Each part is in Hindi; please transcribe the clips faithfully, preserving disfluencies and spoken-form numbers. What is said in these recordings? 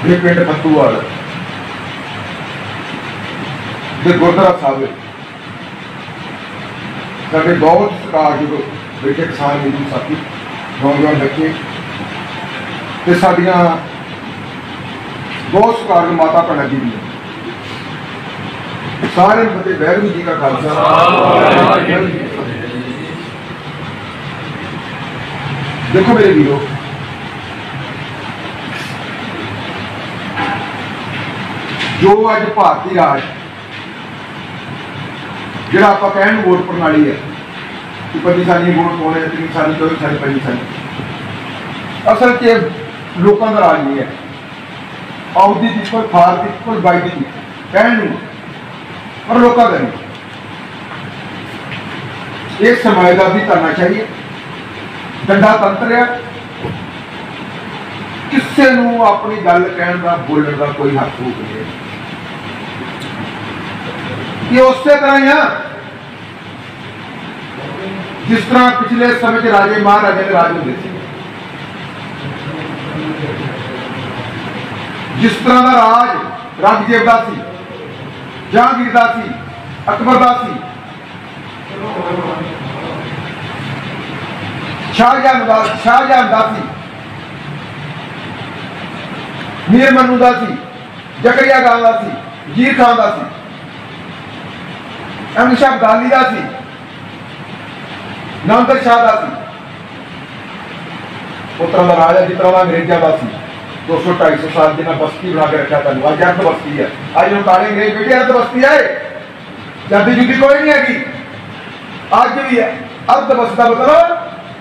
ये पिंड फतूवाल गुरुद्वारा साहब साढ़े बहुत सत्कारयोग बैठे किसान मजदूर साथी नौजवान बच्चे ते साडियां बहुत सत्कारयोग माता भैणां जी दी सारे फतेह वाहिगुरू जी का खालसा। देखो मेरे वीरों, जो अज भारतीय राज जो आप कहन वोट प्रणाली है कि पच्ची साली वोट पाने तीन साली चौबी साली पच्ची साली, असल के लोगों का राज नहीं है। Of the people for the people by the people कहन पर लोगों का नहीं। ये समझदार भी करना चाहिए। डंडा तंत्र है, किसी नूं अपनी गल कहण दा बोलण दा कोई हक नहीं है। ये उस तरह ही है जिस तरह पिछले समय के राजे महाराजे के राज होंगे थे। जिस तरह का राज औरंगजेब का सी, जहांगीर का सी, अकबर का सी, शाहजहां का शाहजहां का सी, मीर मन्नू का सी, जकरिया खान का सी, वजीर खान का सी, अहमद शाह अब्दाली का सी, नामदर शाह का सी। उस तरह का राजा जिस तरह का अंग्रेजा का सी। दो सौ ढाई सौ साल जिन्हें बस्ती बना के रखा था, अज अर्ध बस्ती है। अज हम काले अंग्रेज बेटे अर्ध बस्ती है, जाति जुदी कोई नहीं हैगी। अज भी है अर्ध बस्ती का मतलब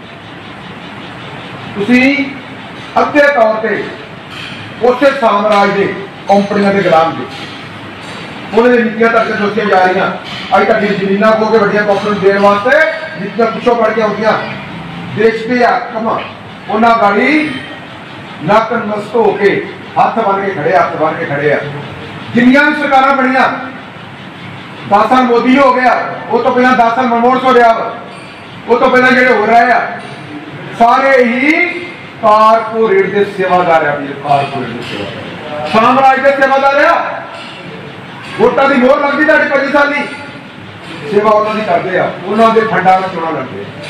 तुसी अद्धे तौर पर उस साम्राज के कंपनियों के गुलाम जे उन्होंने नीतियां तक सोचिया जा रही। अज तक जमीन खो के वड्डियां कंपनी देने वास्ते नीतियां पिछों बढ़ के आउंदियां। देश के हाकम उन्होंने गाड़ी नक नमस्त होके हाथ बन के खड़े हाथ बन के खड़े। जिन्नियां भी सरकारां बनियां, दस साल मोदी हो गया, वो तो पहला दस साल मनमोहन सिंह रहा, वो तो पहला जो हो रहे हैं सारे ही कारपोरेट के सेवादार है। कारपोरेट के सेवादार साम्राज के सेवादार है। वोटा की मोहर लगती है पच्ची साली सेवा उन्होंने करते हैं, उन्होंने फंडा में चुना लड़ते हैं।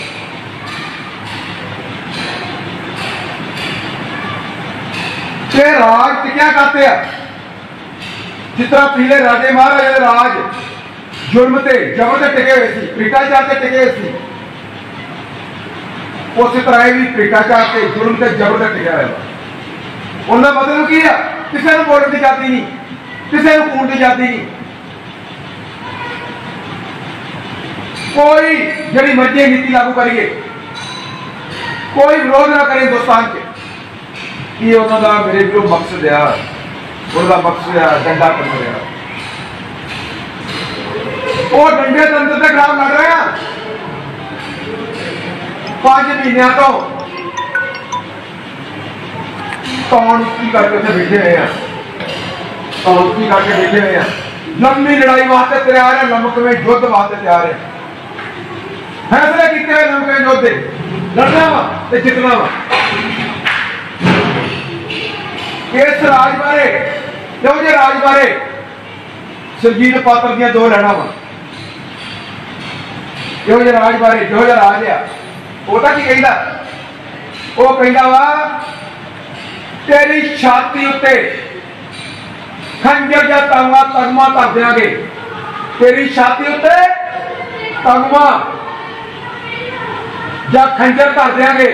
राज टिकिया करते हैं जिस तरह पीले राजे महाराजे राज जुर्म से जबर से टिके हुए थे, भ्रिष्टाचार से टिके हुए थे। उस तरह भी भ्रिष्टाचार से जुर्म से जबर से टिका हुआ। उन्हें मतलब की है किसी को बोलने की जाती नहीं, किसी को कूटने की जाती नहीं। कोई जड़ी मर्जी नीति लागू करिए, कोई विरोध ना करे हिंदुस्तान के। ये उन्होंने मेरे जो मकसद है, उनका मकसद है डंडा तंत्र है। वो डंडे तंत्र से खिलाफ लड़ रहे हैं। पांच महीनों तो तौन की करके उसे बैठे हुए हैं, तौन की करके बैठे हुए हैं। लंबी लड़ाई वास्ते तैयार है, नमक में युद्ध वास्ते तैयार है। फैसले किए हुए नमक में योद्धे लड़ना वा ते जितना वा। इस राज बारे क्यों जे राज बारे सुरजीत पात्र दियां दो लैना वा। क्यों जे राज बारे जो जो राज आ ओदा की कहंदा, वो कहंदा वा तेरी छाती उत्ते खंजर जा तगमा तगमा धर देंगे। तेरी छाती उत्ते तगमा या खंजर धर देंगे।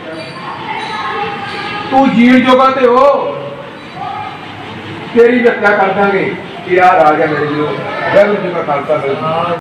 तू जीण जोगा ते हो, तेरी हत्या कर देंगे। क्या राज है मेरे जो वाहिगुरू जी का खालसा।